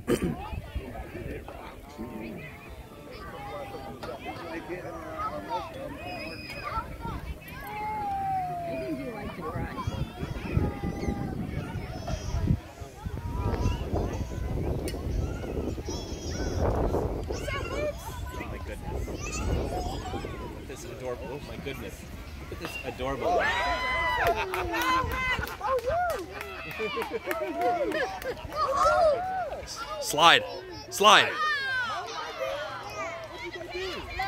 This is adorable. Oh my goodness. Look at this adorable. Slide. Slide.